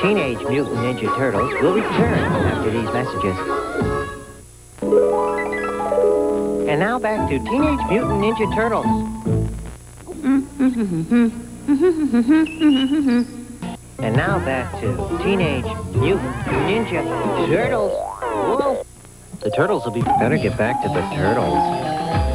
Teenage Mutant Ninja Turtles will return after these messages. And now back to Teenage Mutant Ninja Turtles. And now back to Teenage Mutant Ninja Turtles. Whoa! The turtles will be... Better get back to the turtles.